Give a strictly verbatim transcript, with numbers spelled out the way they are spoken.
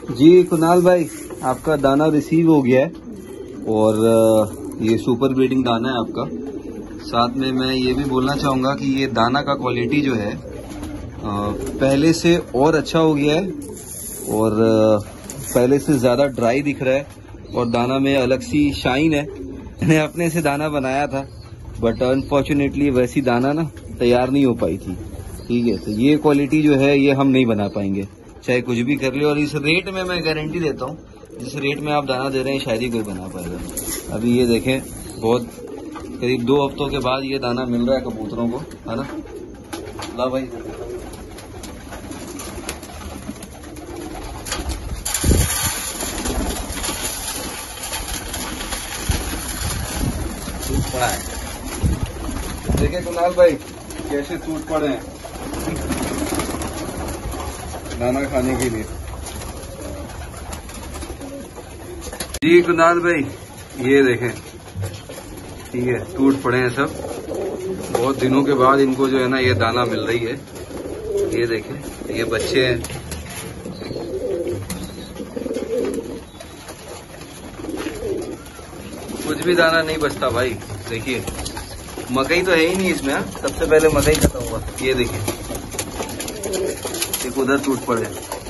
जी कुणाल भाई, आपका दाना रिसीव हो गया है और ये सुपर ब्रीडिंग दाना है आपका। साथ में मैं ये भी बोलना चाहूँगा कि ये दाना का क्वालिटी जो है पहले से और अच्छा हो गया है और पहले से ज़्यादा ड्राई दिख रहा है और दाना में अलग सी शाइन है। मैंने अपने से दाना बनाया था बट अनफॉर्चुनेटली वैसी दाना ना तैयार नहीं हो पाई थी। ठीक है, तो ये क्वालिटी जो है ये हम नहीं बना पाएंगे चाहे कुछ भी कर ले। और इस रेट में मैं गारंटी देता हूँ, जिस रेट में आप दाना दे रहे हैं शायद ही कोई बना पाएगा। अभी ये देखें, बहुत करीब दो हफ्तों के बाद ये दाना मिल रहा है कबूतरों को, है ना। ला भाई, टूट पड़ा है। देखिए कुणाल भाई कैसे टूट पड़े हैं दाना खाने के लिए। जी कुणाल भाई, ये देखें, ठीक है, टूट पड़े हैं सब। बहुत दिनों के बाद इनको जो है ना ये दाना मिल रही है। ये देखें, ये बच्चे हैं। कुछ भी दाना नहीं बचता भाई। देखिए मकई तो है ही नहीं इसमें। सबसे पहले मकई खत्म हुआ। ये देखिए, एक उधर टूट पड़े।